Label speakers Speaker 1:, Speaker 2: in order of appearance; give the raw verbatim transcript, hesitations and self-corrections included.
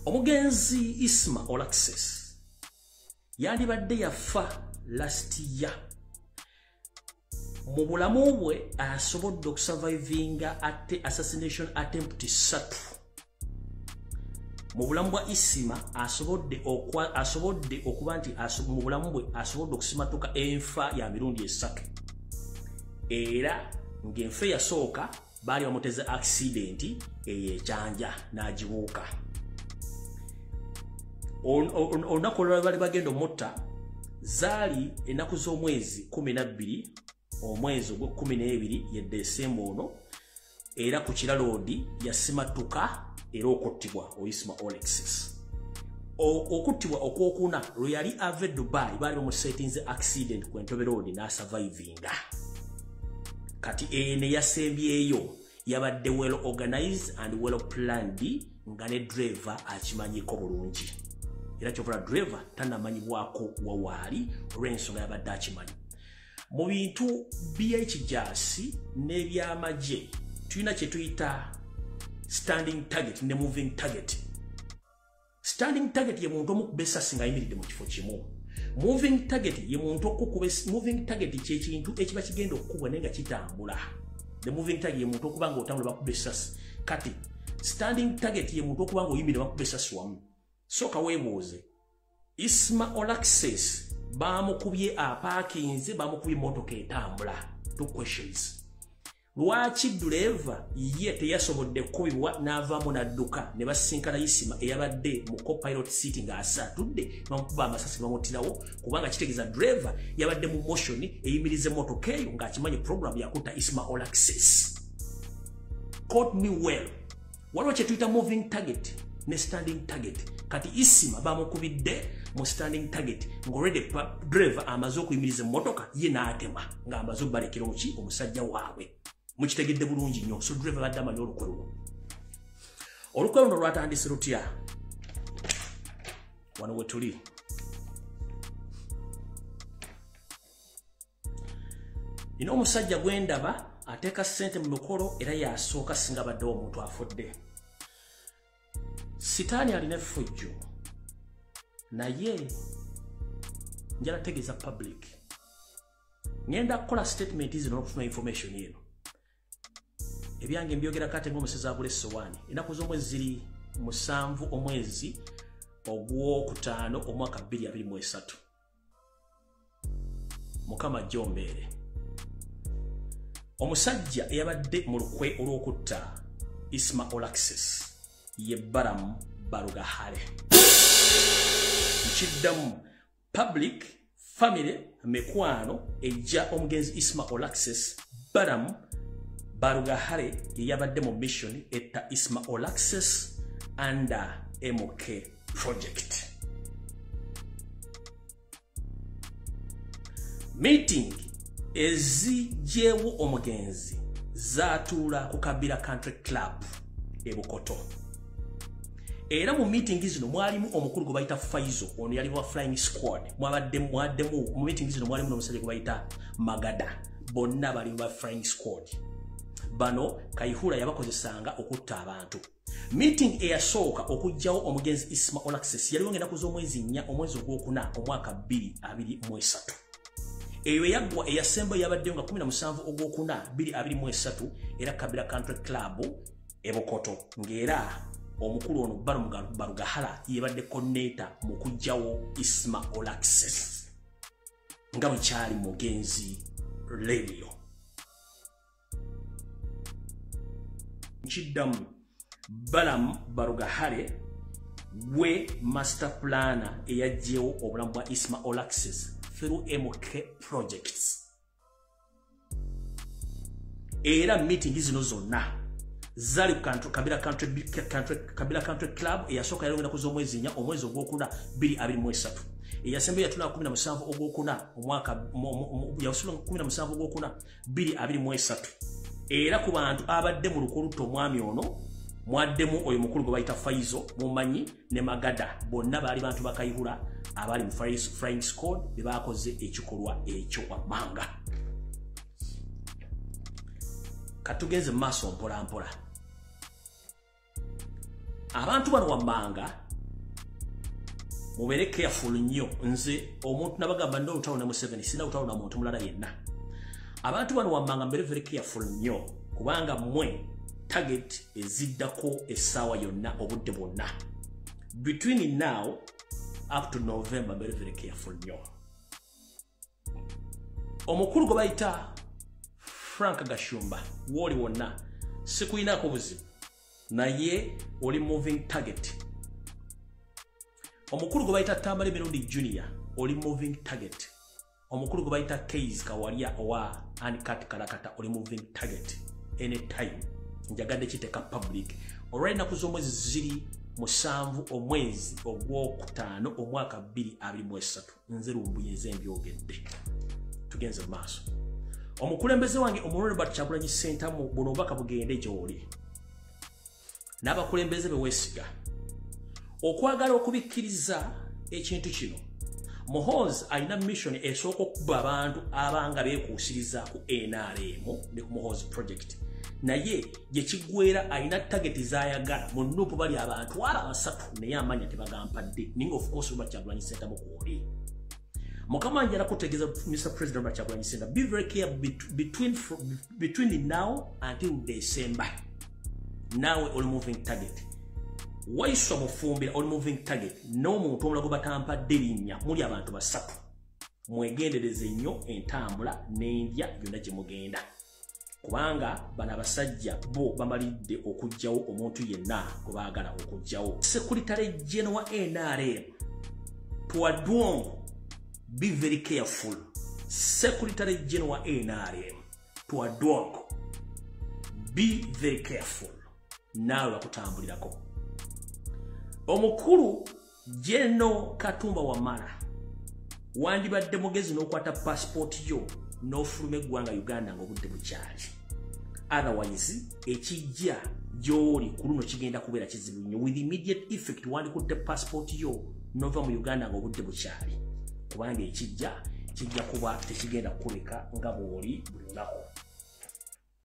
Speaker 1: Omugenzi Isma Olaxes yandibadde yafa last year. Mu bulamu bwe asobodde okusurvivinga ate assassination attempt satu. Mu bulamu bwa Isma asobodde okwa asobodde okuba nti mu bulamu bwe asobodde okusimatuka enfa ya mirundi esatu. Era ng'enfa yasooka baali bamuteza accident ey'ekyanja n'agibuuka. Olunaku olulala bali bagenda omutta zaali ennaku z'omwezi kumi na bbiri omwezi ogwa kumi n'ebiri ye Desemba ono, era ku kiraloodi yasimatuka era okuttibwa Isma Olaxes. Okuttibwa okwokuna lwe yali ave Dubai baali bamusetinze accident ku Entebbe Road n'asurvivinga. Kati ene yasembyeyo yabadde well organized and well planned nga ne driver akimanyiko bulungi. Era kyovula driver tannamanyibwako wawaali olw'ensonga yabadde akimanyi. Mu bintu by'ekijasi n'ebyamagye tulina kye tuyita standing target ne moving target. Standing target ye muntu omukuba essasi ng'ayimiridde mu kifo kimu. Moving target ye muntu okukuba moving target kye kintu ekiba kigenda okukubwa naye nga kitambula. The moving target ye muntu okuba ng'otambula bakuba essasi. Kati standing target ye muntu okuba ng'oyimirira bakuba essasi wamu. Soka weebuuze. Isma Olaxes bamukubye aparkinze bamukubye motoka etambula. Two questions. Lwaki driver ye teyasobodde kubibwa n'avaamu n'adduka ne basinkana Isma eyabadde mu co-pilot seat ng'asatudde bamukuba amasasi bamutirawo kubanga kitegeeza driver yabadde mu motion eyimirize motoka eyo ng'akimanyi program yakutta Isma Olaxes. Quote me well. Waliwo kye tuyita moving target ne standing target. Kati Isma bamukubidde mu standing target ng'already driver amaze okuyimiriza motoka ye n'atema ng'amaze okubalekera omuki omusajja waabwe. Mukitegedde bulungi nnyo. So driver badde amanyi olukwe luno. Olukwe luno lwatandise lutya? Wano we tuli. Nina omusajja gwe ndaba ateeka ssente mu mikolo era yasooka singa baddewo omuntu afudde. Sitaani alina effujjo naye njala tegeeza public. Ngenda kukola statement zino n'okufuna information eno. Ebyange mbyogera kate ng'omusezi abula essowaani. Ennaku z'omwezi ziri musanvu omwezi ogwokutaano omwaka bbiri abiri mu esatu. Mukama jjombeere. Omusajja eyabadde mu lukwe olw'okutta Isma Olaxes ye Baramu Barugahale. Nkiddamu public family mekwano ejja omugenzi Isma Olaxes Baramu Barugahale yabadde mu mission etta Isma Olaxes under M K project. Meeting ezijjewo omugenzi zaatuula ku Kabira Country Club e Bukoto. Era mu meeting zino mwalimu omukulu gwe bayita Faizo, ono yali wa flying squad. Mwabadde mwaddemu mu meeting zino mwalimu n'omusajja gwe bayita Magada. Bonna bali ba flying squad. Bano Kayihura yabakozesanga okutta abantu. Meeting eyasooka okujjawo omugenzi Isma Olaxes yaliwo ng'ennaku z'omwezi nnya omwezi ogwokuna omwaka bbiri abiri mu esatu. Eyo yaggwa eyasemba yabadde nga kumi na musanvu ogwokuna bbiri abiri mu esatu era Kabira Country Club e Bukoto. Ng'era omukulu ono Baramu Barugahale yebadde coordinator mu kujjawo Isma Olaxes nga bwe kyali mugenzi radio. Nkiddamu Baramu Barugahale we master planner eyajjewo obulamu bwa Isma Olaxes through M K projects. Era meeting zino zonna zali ku Kabira Country Country Kabira Country Club eyasooka yali ennaku z'omwezi nnya omwezi ogwokuna bbiri abiri mu esatu. Eyasembe yatula kumi na musanvu ogwokuna omwaka yasula kumi na musanvu ogwokuna bbiri abiri mu esatu. Era ku bantu abadde mu lukuluto omwami ono mwaddemu oyo mukulu gwe bayita Faizo mumanyi ne Magada. Bonna baali bantu bakayihura abali mu flying squad be bakoze ekikolwa ekyo wammanga. Katugenze maaso mpola mpola. Abantu bano wammanga mubere careful nnyo nze omuntu nabagamba ndo utawo na Museveni sina utawo na muntu mulala yenna abantu bano wammanga mbere very careful nnyo kubanga mmwe target eziddako essaawa yonna obudde bwonna between now up to November very very careful nnyo omukulu gwe bayita Frank Gashumba woli wonna sikuyinako buzibu naye oli moving target omukulu gwe bayita Tambale Mirundi Junior oli moving target omukulu gwe bayita Case Kawalia owa Anikat Kalakata oli moving target anytime njagadde kiteka public already naku z'omwezi ziri musanvu omwezi ogwokutaano omwaka bbiri abiri mu esatu nze lumbuyeze mbyogedde tugenze mu maaso omukulembeze wange omulonde Robert Kyagulanyi Ssentamu buno obubaka bugende gy'oli n'abakulembeze be weesiga okwagala okubikkiriza ekintu kino Muhoozi alina mission esooka okuba abantu abanga beekuusiriza ku N R M ne ku Muhoozi project naye gye kiggwera alina target z'ayagala mu nnupu bali abantu aba basatu naye amanya tebagampadde ninga of course Robert Kyagulanyi Ssentamu kwoli mukama wange arakutegeeza Mister President Robert Kyagulanyi Ssentamu be very careful between between now until December nawe oli moving target waiswa mufumbira oli moving target n'omuntu omulago batampadde linnya muli abantu basatu mwegendereze nnyo entambula n'endya byonna gye mugenda kubanga bana abasajja bo bamalidde okujjawo omuntu yenna gwe baagala okujjawo Secretary General wa N R M Twadwong be very careful Secretary General wa N R M Twadwong be very careful nawe bakutambulirako omukulu General Katumba Wamala wandibadde mugezi n'okwata passport yo n'ofuluma eggwanga Uganda ng'obudde bukyali otherwise ekijja gy'oli ku luno kigenda kubeera kizibu nnyo with immediate effect wandikutte passport yo n'ova mu Uganda ng'obudde bukyali kubanga ekijja kijja kuba tekigenda kukuleka nga bw'oli buli lunaku